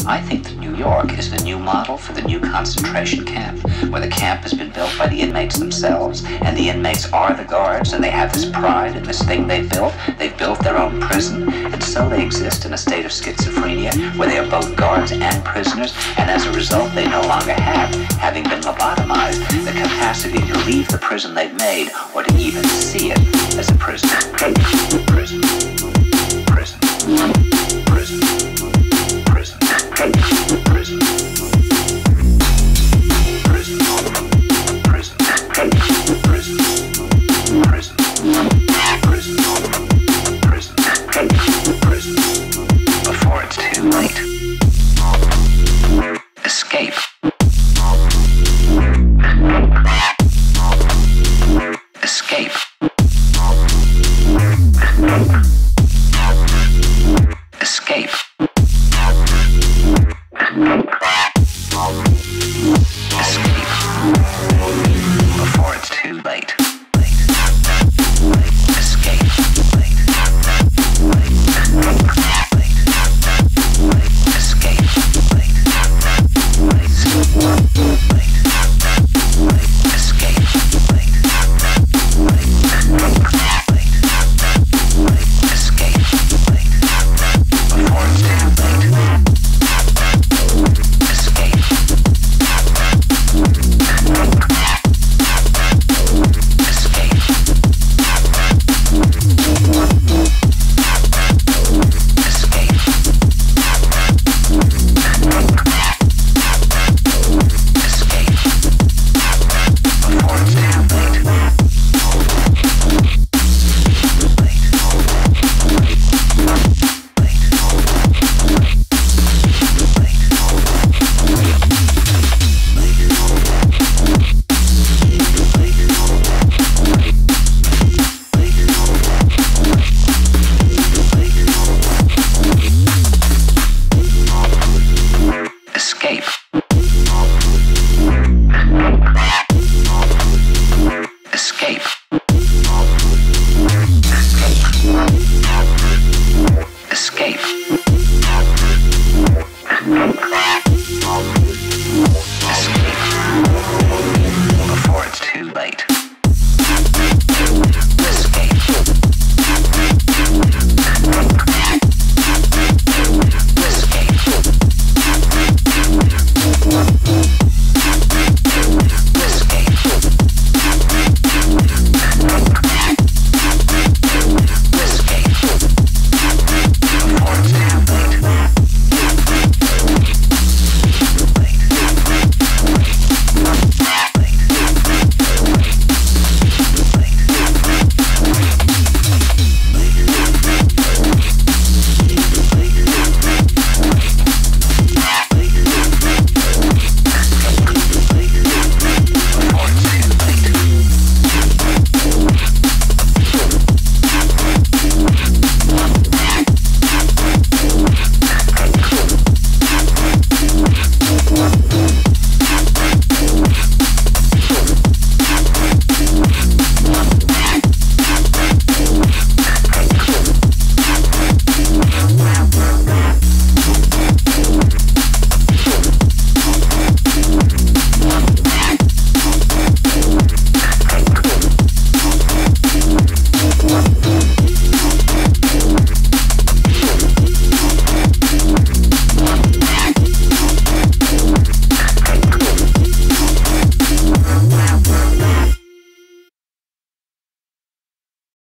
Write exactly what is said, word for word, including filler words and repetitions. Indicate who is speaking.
Speaker 1: I think that New York is the new model for the new concentration camp, where the camp has been built by the inmates themselves, and the inmates are the guards, and they have this pride in this thing they've built. They've built their own prison, and so they exist in a state of schizophrenia, where they are both guards and prisoners, and as a result they no longer have, having been lobotomized, the capacity to leave the prison they've made, or to even see it as a prison. Prison. Prison. Prison. Prison. Prison. Prison. Prison. Prison. Prison. Prison. Prison. Prison. Prison. Before it's too late. Escape. Escape. Escape. Escape. Before it's too late. Escape. Escape. Escape.